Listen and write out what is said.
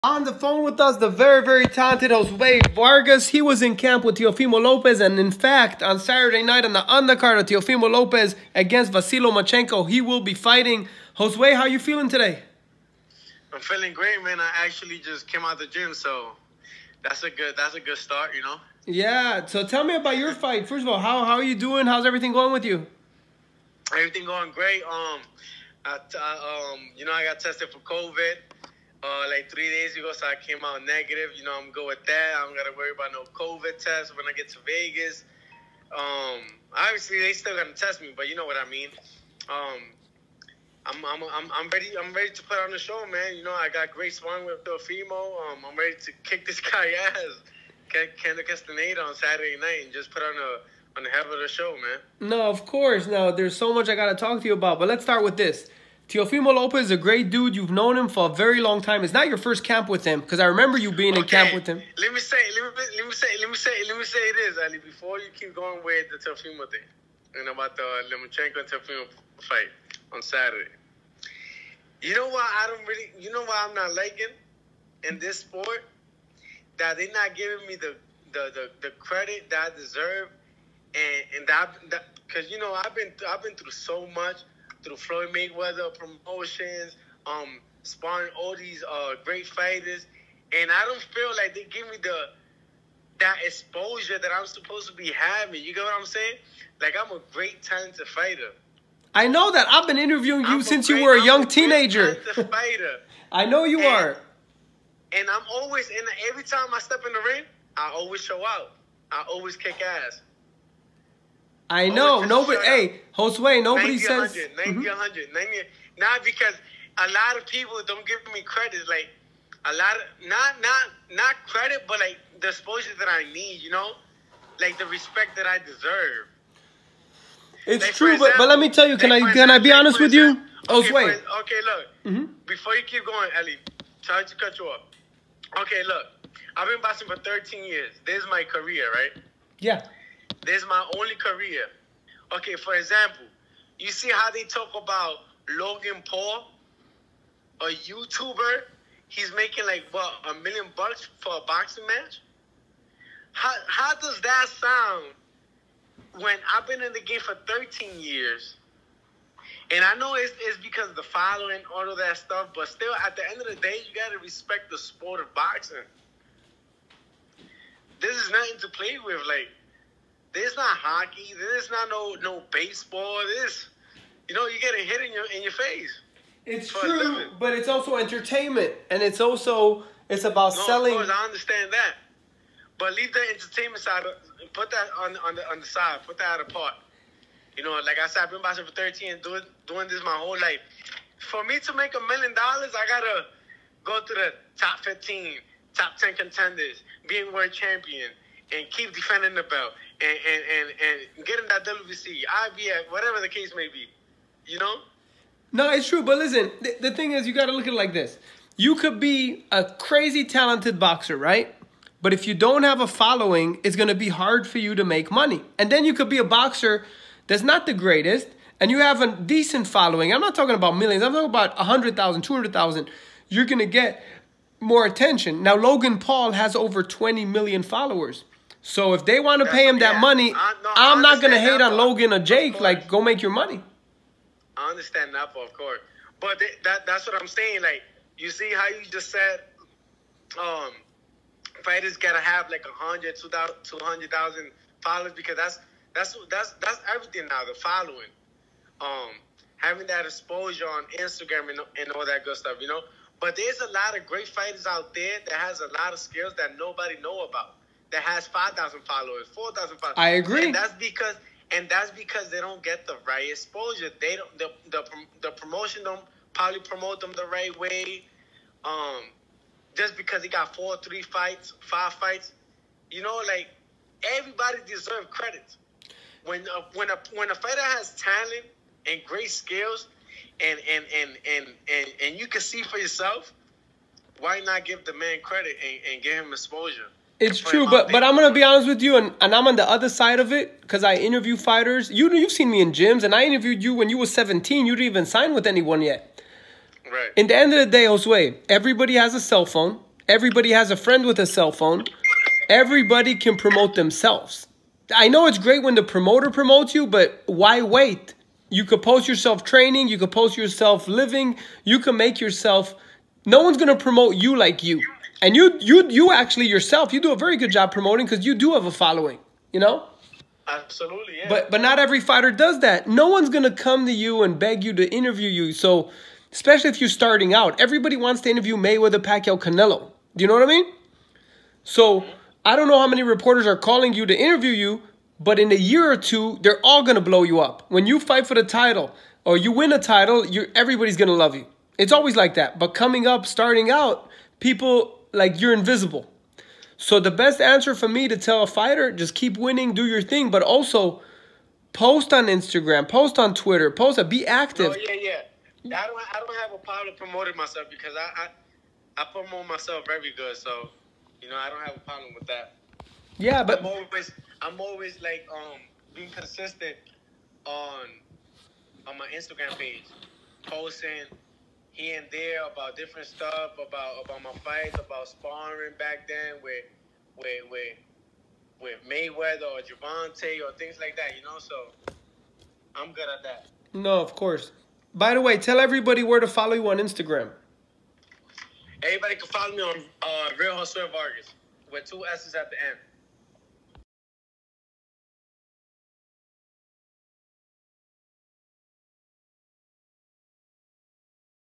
On the phone with us, the very, very talented Josue Vargas. He was in camp with Teofimo Lopez, and in fact, on Saturday night on the undercard of Teofimo Lopez against Vasily Lomachenko, he will be fighting. Josue, how are you feeling today? I'm feeling great, man. I actually just came out the gym, so that's a good start, you know? Yeah, so tell me about your fight. First of all, how are you doing? How's everything going with you? Everything going great. I got tested for COVID like 3 days ago, so I came out negative. You know, I'm good with that. I don't got to worry about no COVID test when I get to Vegas. Obviously, they still got to test me, but you know what I mean. I'm ready. I'm ready to put on the show, man. You know, I got great sparring with Teofimo. I'm ready to kick this guy ass, Kendall Castaneda on Saturday night, and just put on the head of the show, man. No, of course. Now, there's so much I got to talk to you about, but let's start with this. Teofimo Lopez is a great dude. You've known him for a very long time. It's not your first camp with him, because I remember you being in camp with him. Let me say this, Ali, before you keep going with the Teofimo thing and about the Lomachenko and Teofimo fight on Saturday. You know why I'm not liking in this sport? That they're not giving me the credit that I deserve, and that because you know I've been through so much through Floyd Mayweather promotions, sparring all these great fighters, and I don't feel like they give me that exposure that I'm supposed to be having. You get what I'm saying? Like, I'm a great talented fighter. I know that. I've been interviewing you since you were a young teenager. Fighter. I know you are. And I'm always every time I step in the ring, I always show out. I always kick ass. I know. Nobody. Hey, Josue, nobody 90, says 90, 100, 90. Not because a lot of people don't give me credit. Like a lot of not credit, but like the exposure that I need. You know, like the respect that I deserve. It's like, true, but let me tell you, can I be honest with you? Okay, Josue. Okay, look. Before you keep going, Ellie, sorry to cut you off. Okay, look. I've been boxing for 13 years. This is my career, right? Yeah. This is my only career. Okay, for example, you see how they talk about Logan Paul, a YouTuber? He's making like, what, $1 million for a boxing match? How does that sound when I've been in the game for 13 years? And I know it's because of the following, all of that stuff, but still, at the end of the day, you got to respect the sport of boxing. This is nothing to play with. Like, this is not hockey. This is not no baseball. This, you know, you get a hit in your face. It's true, but it's also entertainment, and it's about selling. Of course, I understand that, but leave the entertainment side. Put that on the side. Put that apart. You know, like I said, I've been boxing for 13 and doing this my whole life. For me to make $1 million, I gotta go to the top 15, top 10 contenders, being world champion, and keep defending the belt, and getting that WBC, IBF, whatever the case may be. You know? No, it's true. But listen, the thing is, you got to look at it like this. You could be a crazy talented boxer, right? But if you don't have a following, it's going to be hard for you to make money. And then you could be a boxer that's not the greatest, and you have a decent following. I'm not talking about millions. I'm talking about 100,000, 200,000. You're going to get more attention. Now, Logan Paul has over 20 million followers. So if they want to pay him that money, I'm not going to hate on Logan or Jake. Like, go make your money. I understand that, of course. But that's what I'm saying. Like, you see how you just said fighters got to have like 100, 200,000 followers, because that's everything now, the following. Having that exposure on Instagram and all that good stuff, you know. But there's a lot of great fighters out there that has a lot of skills that nobody know about. That has 5,000 followers, 4,000 followers. I agree. And that's because they don't get the right exposure. They don't. The promotion don't probably promote them the right way. Just because he got 4, 3 fights, 5 fights, you know, like, everybody deserves credit. When a fighter has talent and great skills, and you can see for yourself, why not give the man credit and give him exposure? It's true, but I'm going to be honest with you, and I'm on the other side of it, because I interview fighters. You've seen me in gyms, and I interviewed you when you were 17. You didn't even sign with anyone yet. Right. In the end of the day, Josue, everybody has a cell phone. Everybody has a friend with a cell phone. Everybody can promote themselves. I know it's great when the promoter promotes you, but why wait? You could post yourself training. You could post yourself living. You can make yourself. No one's going to promote you like you. And you actually yourself, you do a very good job promoting because you do have a following, you know? Absolutely, yeah. But not every fighter does that. No one's going to come to you and beg you to interview you. So, especially if you're starting out. Everybody wants to interview Mayweather, Pacquiao, Canelo. Do you know what I mean? So, I don't know how many reporters are calling you to interview you, but in a year or two, they're all going to blow you up. When you fight for the title or you win a title, everybody's going to love you. It's always like that. But coming up, starting out, people, like, you're invisible. So the best answer for me to tell a fighter, just keep winning, do your thing, but also post on Instagram, post on Twitter, be active. Oh, yeah. I don't have a problem promoting myself because I promote myself very good. So, I don't have a problem with that. Yeah, but I'm always like being consistent on my Instagram page, posting here and there about different stuff, about my fights, about sparring back then with Mayweather or Gervonta or things like that, So I'm good at that. No, of course. By the way, tell everybody where to follow you on Instagram. Everybody can follow me on Real Josué Vargas with 2 S's at the end.